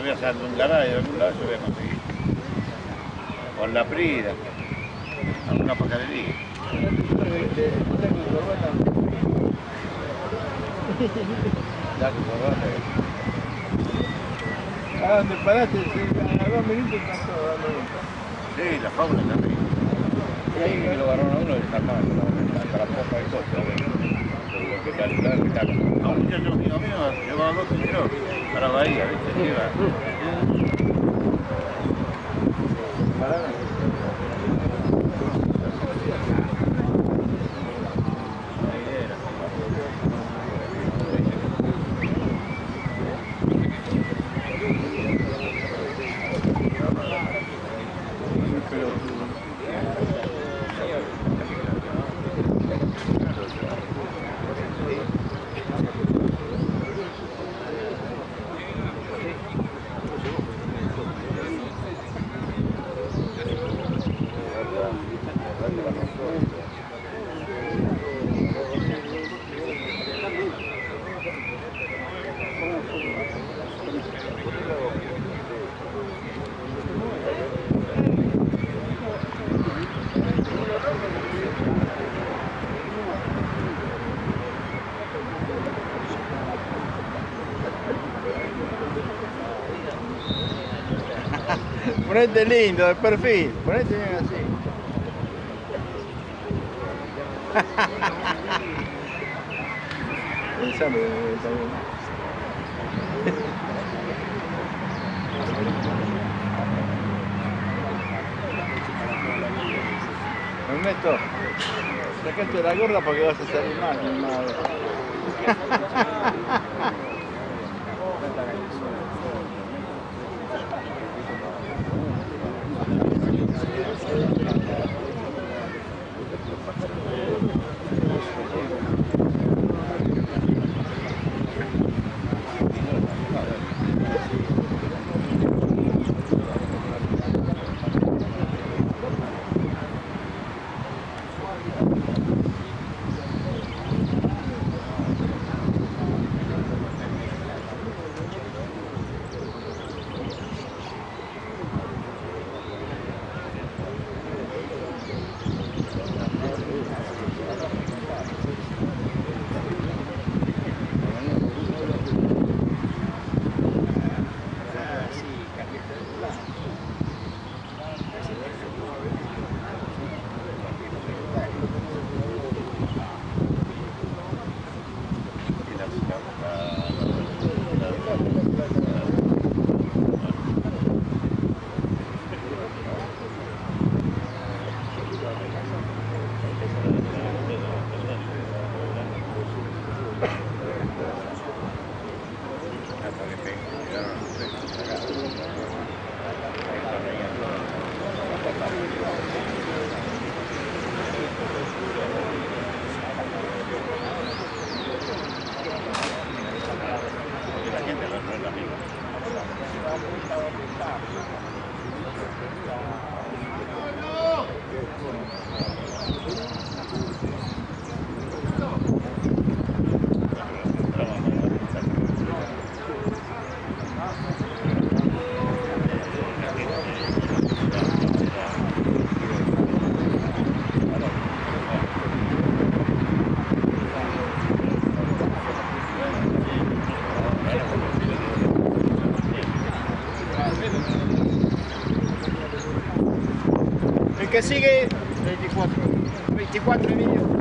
voy a salir de un garaje de algún lado, yo voy a conseguir. Con la Prida, alguna pajarería. Ya que corbata. Ah, donde paraste, a 2 minutos están todos dando vueltas. Sí, la fauna también. Y ahí que lo agarraron a uno y sacaban la poca de cosas. Lo que calentar, que caga. A un muchacho amigo mío llevaba 2 kilos para Bahía, ¿viste? Lleva. Pararon. Ponete lindo, de perfil, ponete bien así. Pensame también. Ernesto, sacate la gorra porque vas a salir mal, mi madre. El que sigue 24 y medio.